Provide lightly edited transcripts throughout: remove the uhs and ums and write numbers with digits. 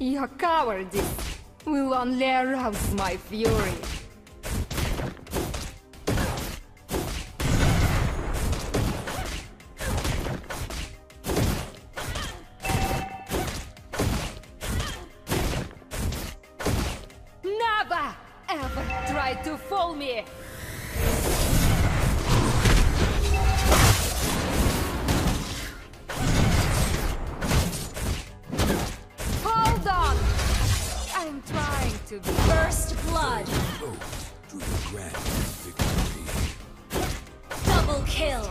Your cowardice will only arouse my fury. Never ever try to fool me! Hold on! I'm trying to be First blood. To the grand victory. Double kill.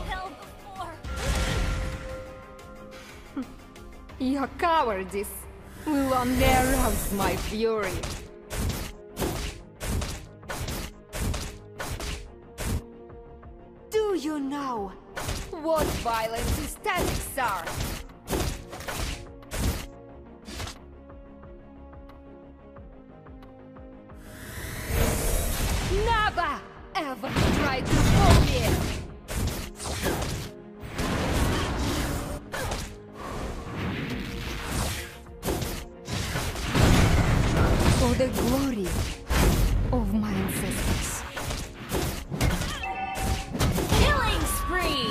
Your cowardice will only arouse my fury. Do you know what violent aesthetics are? Never ever try to fool me! For the glory of my ancestors. Killing spree.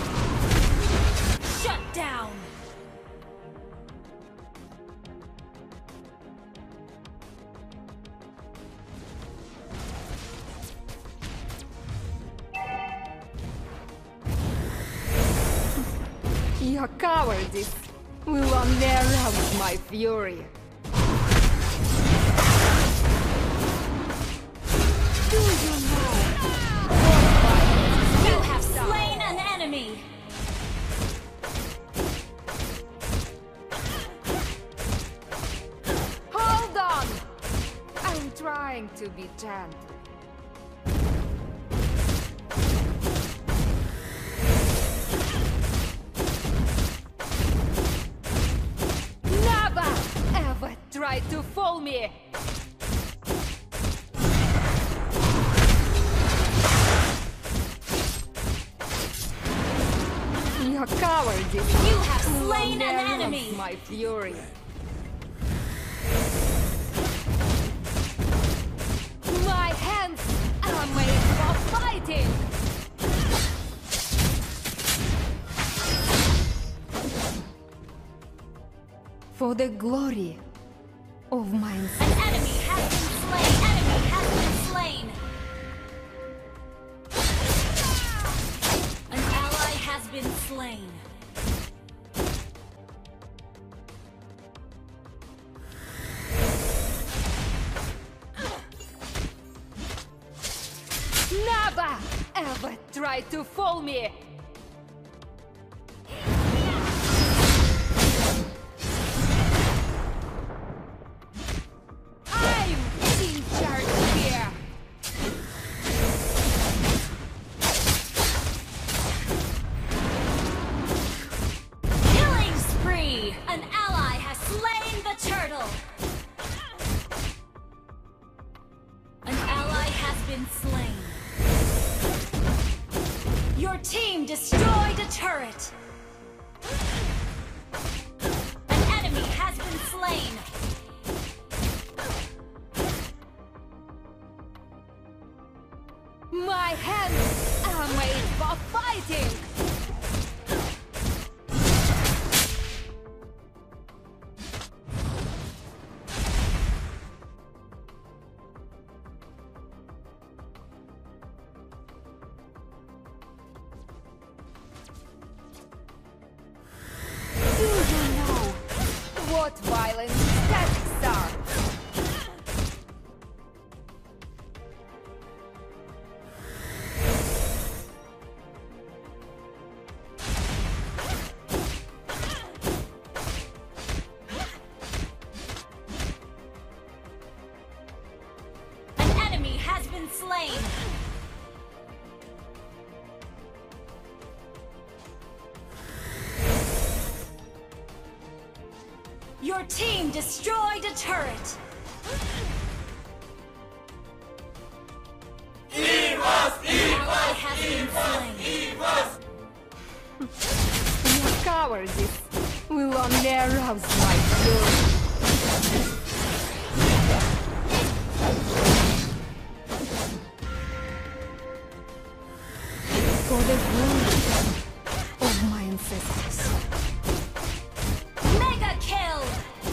Shut down. Your cowardice will only arouse my fury. Do you know what violence You have slain an enemy. Hold on! I'm trying to be gentle. Never ever try to fool me! Your cowardice You have will slain an only enemy. arouse my fury. My hands are made for fighting! For the glory of my ancestors. An enemy has been slain. Enemy has been slain. An ally has been slain. Never ever try to fool me! I'm in charge here! Killing spree. An ally has slain the turtle. An ally has been slain. Your team destroyed a turret. An enemy has been slain. My hands are made for fighting! Do you know what violent aesthetics are? An enemy has been slain. Your team destroyed a turret. An ally has been slain. Your cowardice will only arouse my fury. the wounded of my ancestors. Mega kill!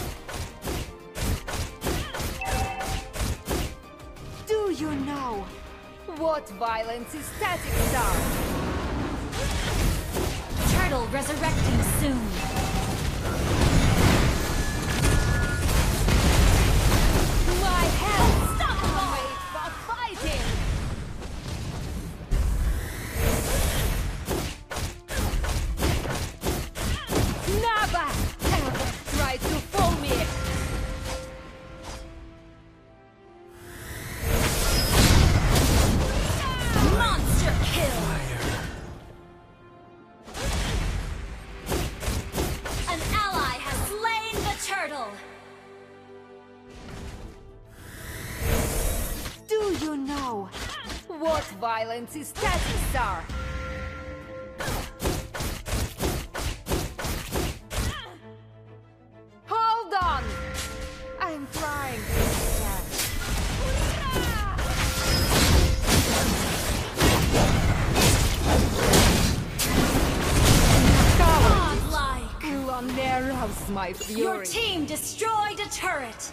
Do you know what violence is static star? Turtle resurrecting soon. My hands are made for fighting! Never ever try to fool me! Monster kill! An ally has slain the turtle! Do you know what violence is static star? Hold on! I'm trying to understand. Godlike! You unarouse my fury. Your team destroyed a turret!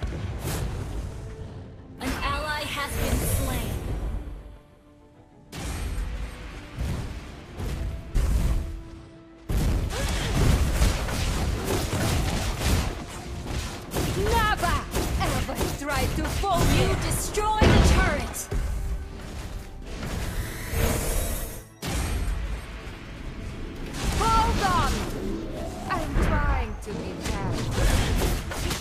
An ally has been slain. Never ever try to fool You me! destroyed a turret! Hold on! I'm trying to be bad.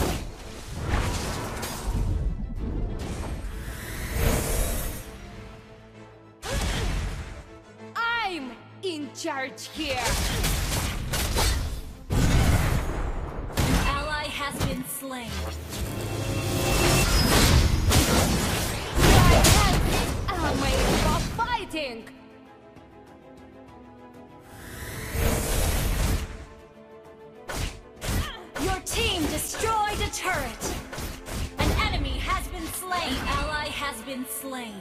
I'm in charge here! An ally has been slain. My hands are made for fighting! Your team destroyed a turret! An enemy has been slain. An ally has been slain.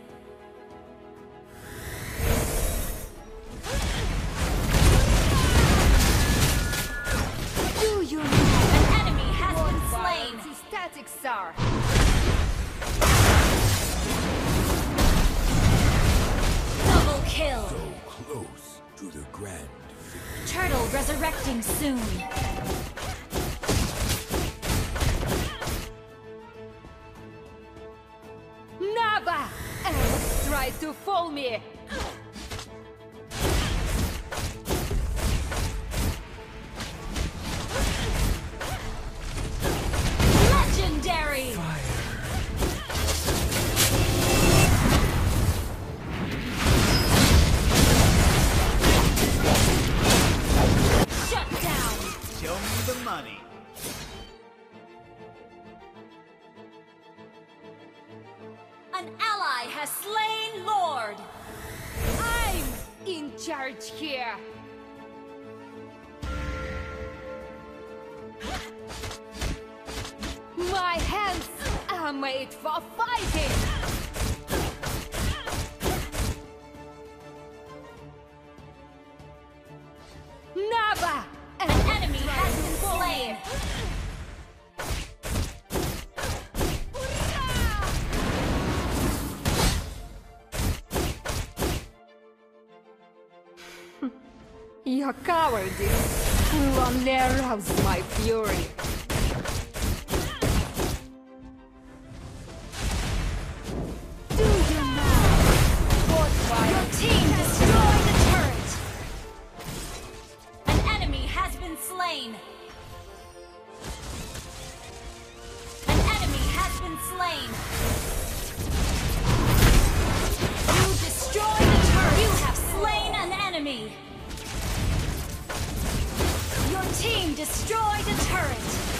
Do you know An enemy has what been slain. violence is static star? Double kill. So close to the grand victory. Turtle resurrecting soon. Never ever try to fool me! Legendary! Shut down! Show me the money. An ally has slain Lord! I'm in charge here! My hands are made for fighting! Never! An enemy has been slain! Your cowardice will only arouse my fury. Do you know what Your violence team destroyed the turret! An enemy has been slain! An enemy has been slain! You destroyed the turret! You have slain an enemy! Your team destroyed a turret!